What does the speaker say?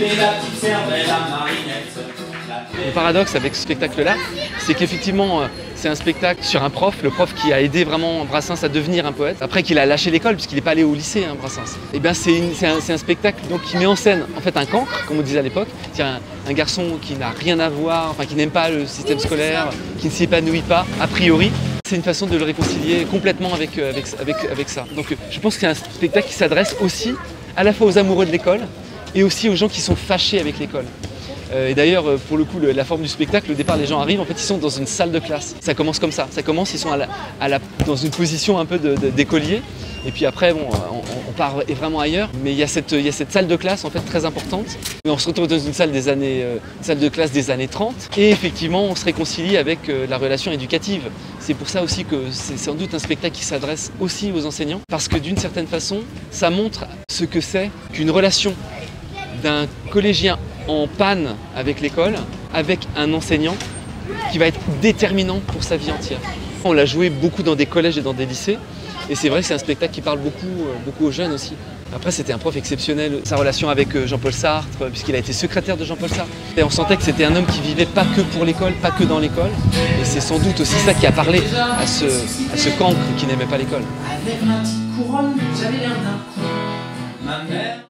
Le paradoxe avec ce spectacle-là, c'est qu'effectivement, c'est un spectacle sur un prof, le prof qui a aidé vraiment Brassens à devenir un poète, après qu'il a lâché l'école, puisqu'il n'est pas allé au lycée, hein, Brassens. Et bien c'est un spectacle donc, qui met en scène en fait un cancre, comme on disait à l'époque, c'est-à-dire un garçon qui n'a rien à voir, enfin qui n'aime pas le système scolaire, qui ne s'épanouit pas, a priori. C'est une façon de le réconcilier complètement avec ça. Donc je pense que c'est un spectacle qui s'adresse aussi à la fois aux amoureux de l'école et aussi aux gens qui sont fâchés avec l'école. Et d'ailleurs, pour le coup, la forme du spectacle, au départ, les gens arrivent, en fait, ils sont dans une salle de classe. Ça commence comme ça. Ça commence, ils sont dans une position un peu d'écolier. Et puis après, bon, on part vraiment ailleurs. Mais il y a cette salle de classe, en fait, très importante. Mais on se retrouve dans une salle de classe des années 30. Et effectivement, on se réconcilie avec la relation éducative. C'est pour ça aussi que c'est sans doute un spectacle qui s'adresse aussi aux enseignants. Parce que d'une certaine façon, ça montre ce que c'est qu'une relation d'un collégien en panne avec l'école, avec un enseignant qui va être déterminant pour sa vie entière. On l'a joué beaucoup dans des collèges et dans des lycées, et c'est vrai que c'est un spectacle qui parle beaucoup aux jeunes aussi. Après, c'était un prof exceptionnel, sa relation avec Jean-Paul Sartre, puisqu'il a été secrétaire de Jean-Paul Sartre. Et on sentait que c'était un homme qui vivait pas que pour l'école, pas que dans l'école, et c'est sans doute aussi ça qui a parlé à ce cancre qui n'aimait pas l'école. Avec ma petite couronne, j'avais l'air d'un con. Ma mère